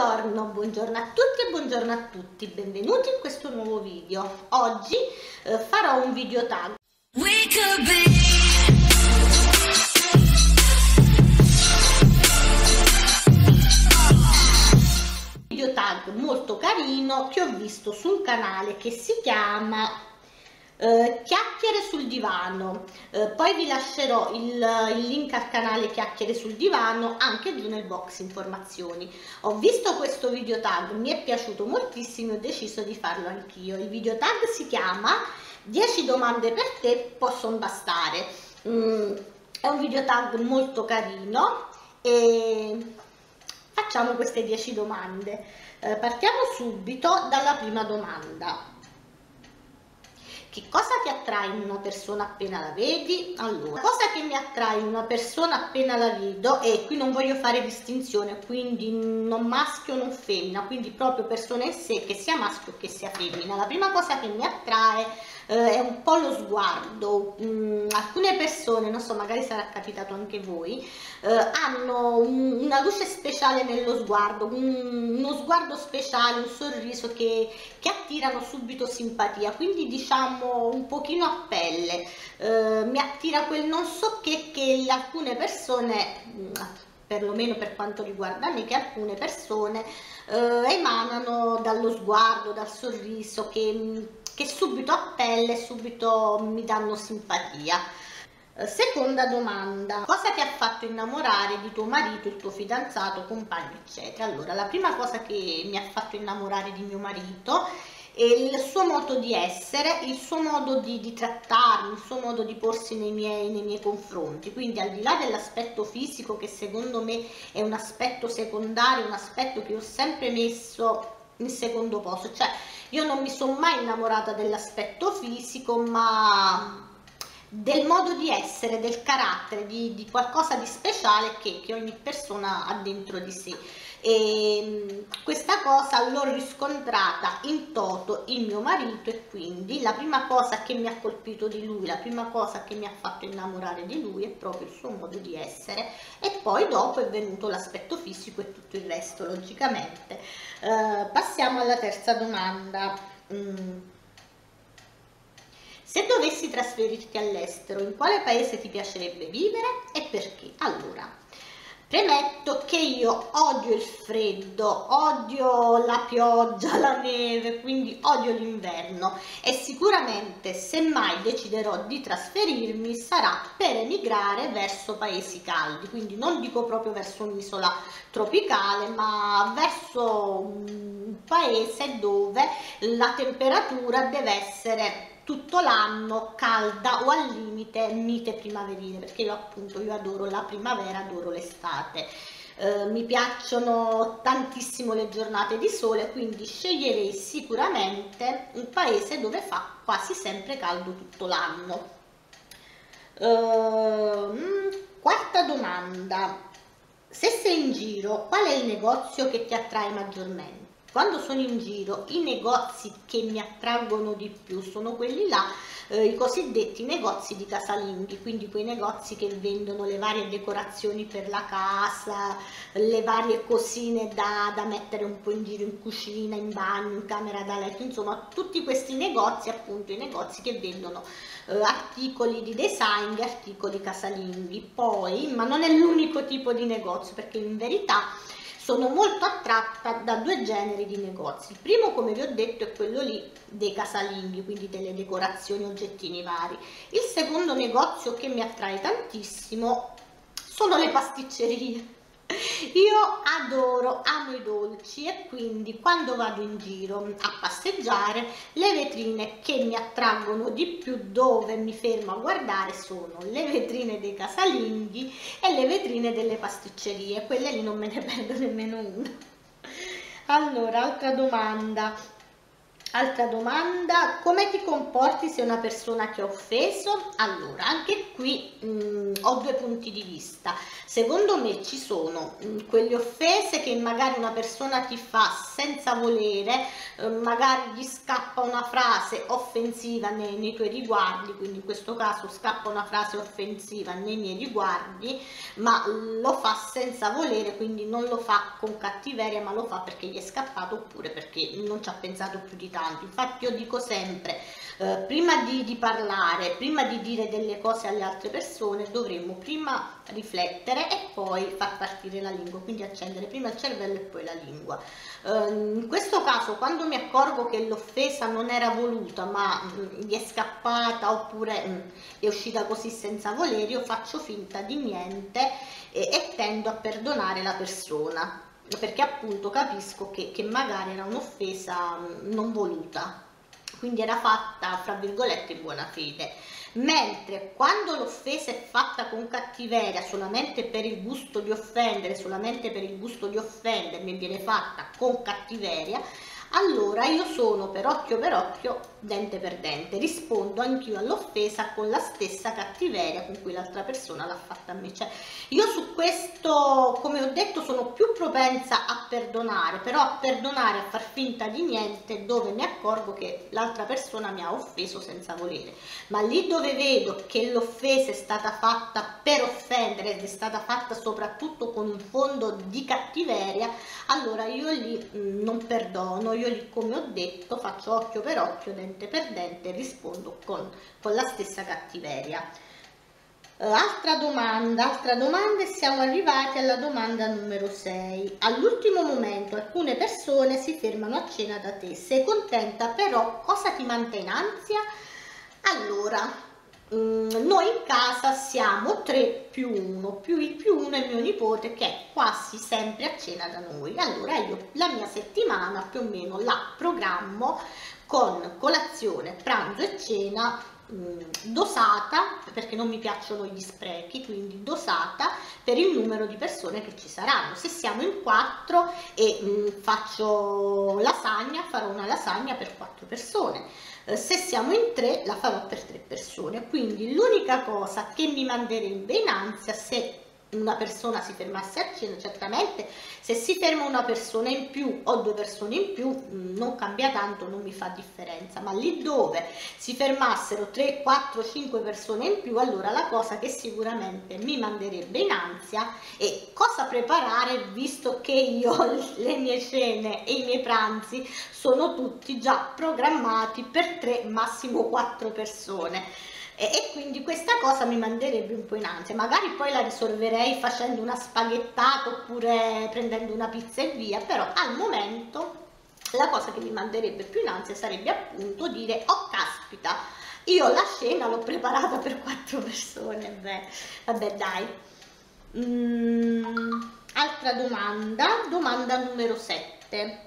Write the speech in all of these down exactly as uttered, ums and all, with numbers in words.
Buongiorno, buongiorno a tutti e buongiorno a tutti, benvenuti in questo nuovo video. Oggi eh, farò un video tag. Video tag molto carino che ho visto su un canale che si chiama Uh, Chiacchiere sul divano. Uh, poi vi lascerò il, il link al canale Chiacchiere sul divano anche giù nel box informazioni. Ho visto questo video tag, mi è piaciuto moltissimo e ho deciso di farlo anch'io. Il video tag si chiama dieci domande per te possono bastare. Mm, è un video tag molto carino e facciamo queste dieci domande. Uh, partiamo subito dalla prima domanda. Che cosa ti attrae in una persona appena la vedi? Allora, la cosa che mi attrae in una persona appena la vedo, e qui non voglio fare distinzione, quindi non maschio non femmina, quindi proprio persona in sé, che sia maschio che sia femmina. La prima cosa che mi attrae eh, è un po' lo sguardo. Mm, alcune persone, non so, magari sarà capitato anche voi, eh, hanno un, una luce speciale nello sguardo, un, uno sguardo speciale, un sorriso che, che attirano subito simpatia, quindi diciamo un pochino a pelle, eh, mi attira quel non so che che alcune persone, perlomeno per quanto riguarda me, che alcune persone eh, emanano dallo sguardo, dal sorriso, che, che subito a pelle, subito mi danno simpatia. Seconda domanda: cosa ti ha fatto innamorare di tuo marito, il tuo fidanzato, compagno, eccetera? Allora, la prima cosa che mi ha fatto innamorare di mio marito è il suo modo di essere, il suo modo di, di trattarmi, il suo modo di porsi nei miei, nei miei confronti. Quindi, al di là dell'aspetto fisico, che secondo me è un aspetto secondario, un aspetto che ho sempre messo in secondo posto, cioè io non mi sono mai innamorata dell'aspetto fisico, ma del modo di essere, del carattere, di, di qualcosa di speciale che, che ogni persona ha dentro di sé. E questa cosa l'ho riscontrata in toto in mio marito, e quindi la prima cosa che mi ha colpito di lui, la prima cosa che mi ha fatto innamorare di lui è proprio il suo modo di essere, e poi dopo è venuto l'aspetto fisico e tutto il resto, logicamente. Uh, passiamo alla terza domanda. Mm. Se dovessi trasferirti all'estero, in quale paese ti piacerebbe vivere e perché? Allora, premetto che io odio il freddo, odio la pioggia, la neve, quindi odio l'inverno, e sicuramente se mai deciderò di trasferirmi sarà per emigrare verso paesi caldi, quindi non dico proprio verso un'isola tropicale, ma verso un paese dove la temperatura deve essere tutto l'anno calda o al limite mite primaverile, perché io appunto io adoro la primavera, adoro l'estate, eh, mi piacciono tantissimo le giornate di sole, quindi sceglierei sicuramente un paese dove fa quasi sempre caldo tutto l'anno. Uh, quarta domanda: se sei in giro, qual è il negozio che ti attrae maggiormente? Quando sono in giro, i negozi che mi attraggono di più sono quelli là, eh, i cosiddetti negozi di casalinghi, quindi quei negozi che vendono le varie decorazioni per la casa, le varie cosine da, da mettere un po' in giro in cucina, in bagno, in camera da letto, insomma tutti questi negozi, appunto i negozi che vendono eh, articoli di design, articoli casalinghi. Poi, ma non è l'unico tipo di negozio, perché in verità sono molto attratta da due generi di negozi. Il primo, come vi ho detto, è quello lì dei casalinghi, quindi delle decorazioni, oggettini vari. Il secondo negozio che mi attrae tantissimo sono le pasticcerie. Io adoro, amo i dolci, e quindi quando vado in giro a passeggiare, le vetrine che mi attraggono di più, dove mi fermo a guardare, sono le vetrine dei casalinghi e le vetrine delle pasticcerie. Quelle lì non me ne perdo nemmeno una. Allora, altra domanda: Altra domanda, come ti comporti se una persona ti ha offeso? Allora, anche qui mh, ho due punti di vista. Secondo me ci sono mh, quelle offese che magari una persona ti fa senza volere, eh, magari gli scappa una frase offensiva nei, nei tuoi riguardi, quindi in questo caso scappa una frase offensiva nei miei riguardi, ma lo fa senza volere, quindi non lo fa con cattiveria, ma lo fa perché gli è scappato oppure perché non ci ha pensato più di tanto. Infatti io dico sempre, eh, prima di, di parlare, prima di dire delle cose alle altre persone, dovremmo prima riflettere e poi far partire la lingua, quindi accendere prima il cervello e poi la lingua. Eh, in questo caso, quando mi accorgo che l'offesa non era voluta, ma mh, gli è scappata oppure mh, è uscita così senza volere, io faccio finta di niente e, e tendo a perdonare la persona, perché appunto capisco che, che magari era un'offesa non voluta, quindi era fatta fra virgolette in buona fede. Mentre quando l'offesa è fatta con cattiveria, solamente per il gusto di offendere, solamente per il gusto di offendermi, viene fatta con cattiveria, allora io sono per occhio per occhio, dente per dente, rispondo anch'io all'offesa con la stessa cattiveria con cui l'altra persona l'ha fatta a me. Cioè, io su questo, come ho detto, sono più propensa a perdonare, però a perdonare, a far finta di niente, dove mi accorgo che l'altra persona mi ha offeso senza volere. Ma lì dove vedo che l'offesa è stata fatta per offendere ed è stata fatta soprattutto con un fondo di cattiveria, allora io lì mh, non perdono, io lì, come ho detto, faccio occhio per occhio, dente per dente e rispondo con, con la stessa cattiveria. Uh, altra domanda, altra domanda e siamo arrivati alla domanda numero sei. All'ultimo momento alcune persone si fermano a cena da te, sei contenta, però cosa ti manda in ansia? Allora, noi in casa siamo tre più uno, più il più uno è mio nipote che è quasi sempre a cena da noi. Allora io la mia settimana più o meno la programmo con colazione, pranzo e cena mh, dosata, perché non mi piacciono gli sprechi, quindi dosata per il numero di persone che ci saranno. Se siamo in quattro e mh, faccio lasagna, farò una lasagna per quattro persone. Se siamo in tre la farò per tre persone, quindi l'unica cosa che mi manderebbe in ansia se una persona si fermasse a cena, certamente se si ferma una persona in più o due persone in più non cambia tanto, non mi fa differenza, ma lì dove si fermassero tre, quattro, cinque persone in più, allora la cosa che sicuramente mi manderebbe in ansia è cosa preparare, visto che io le mie cene e i miei pranzi sono tutti già programmati per tre, massimo quattro persone. E quindi questa cosa mi manderebbe un po' in ansia. Magari poi la risolverei facendo una spaghettata oppure prendendo una pizza e via, però al momento la cosa che mi manderebbe più in ansia sarebbe appunto dire: oh caspita, io la cena l'ho preparata per quattro persone. Beh, vabbè dai. Mm, altra domanda, domanda numero sette.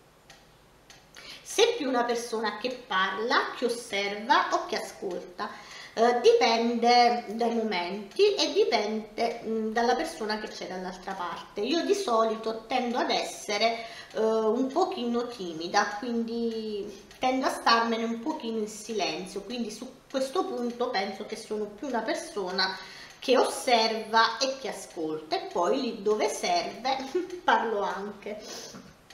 Sei più una persona che parla, che osserva o che ascolta? Uh, dipende dai momenti e dipende mh, dalla persona che c'è dall'altra parte. Io di solito tendo ad essere uh, un pochino timida, quindi tendo a starmene un pochino in silenzio, quindi su questo punto penso che sono più una persona che osserva e che ascolta, e poi lì dove serve parlo anche.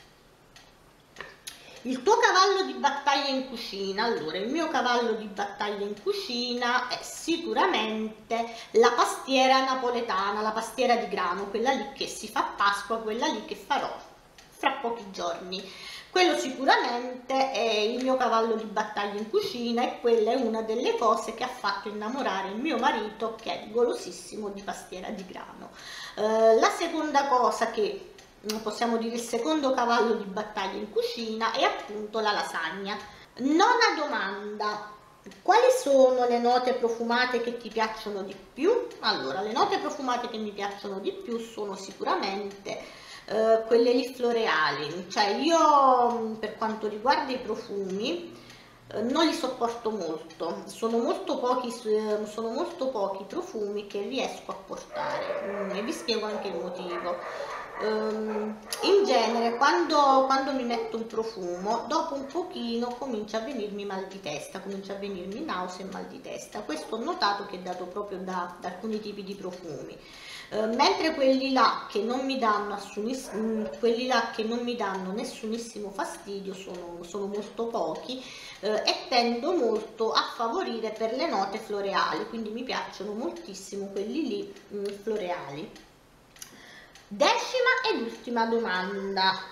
Il tuo cavallo di battaglia in cucina? Allora, il mio cavallo di battaglia in cucina è sicuramente la pastiera napoletana, la pastiera di grano, quella lì che si fa a Pasqua, quella lì che farò fra pochi giorni. Quello sicuramente è il mio cavallo di battaglia in cucina e quella è una delle cose che ha fatto innamorare il mio marito, che è golosissimo di pastiera di grano. Eh, la seconda cosa che possiamo dire, il secondo cavallo di battaglia in cucina è appunto la lasagna. Nona domanda: quali sono le note profumate che ti piacciono di più? Allora, le note profumate che mi piacciono di più sono sicuramente eh, quelle lì floreali, cioè io per quanto riguarda i profumi eh, non li sopporto molto, sono molto pochi, sono molto pochi profumi che riesco a portare mm, e vi spiego anche il motivo. Um, in genere genere quando, quando mi metto un profumo, dopo un pochino comincia a venirmi mal di testa, comincia a venirmi nausea e mal di testa. Questo ho notato che è dato proprio da, da alcuni tipi di profumi. Uh, mentre quelli là che non mi danno quelli là che non mi danno nessunissimo fastidio sono, sono molto pochi, uh, e tendo molto a favorire per le note floreali, quindi mi piacciono moltissimo quelli lì mh, floreali. Decima ed ultima domanda.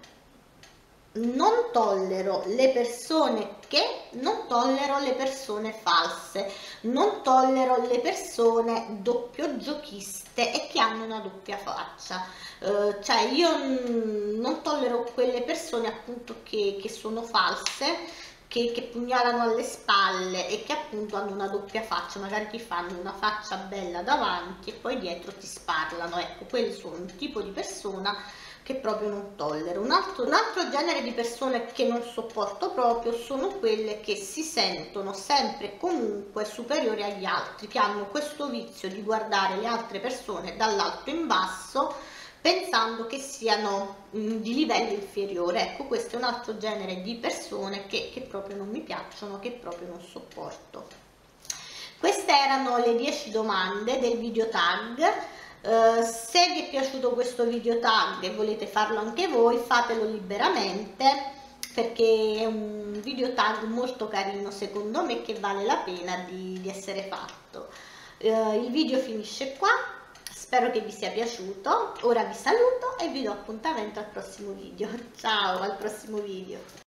Non tollero le persone che non tollero le persone false, non tollero le persone doppioggiochiste e che hanno una doppia faccia. Uh, cioè io non tollero quelle persone appunto che, che sono false, che, che pugnalano alle spalle e che appunto hanno una doppia faccia, magari ti fanno una faccia bella davanti e poi dietro ti sparlano. Ecco, quelli sono un tipo di persona che proprio non tollero. Un altro, un altro genere di persone che non sopporto proprio sono quelle che si sentono sempre e comunque superiori agli altri, che hanno questo vizio di guardare le altre persone dall'alto in basso pensando che siano mh, di livello inferiore. Ecco, questo è un altro genere di persone che, che proprio non mi piacciono, che proprio non sopporto. Queste erano le dieci domande del video tag. Uh, se vi è piaciuto questo video tag e volete farlo anche voi, fatelo liberamente, perché è un video tag molto carino secondo me, che vale la pena di, di essere fatto. Uh, il video finisce qua, spero che vi sia piaciuto. Ora vi saluto e vi do appuntamento al prossimo video. Ciao, al prossimo video.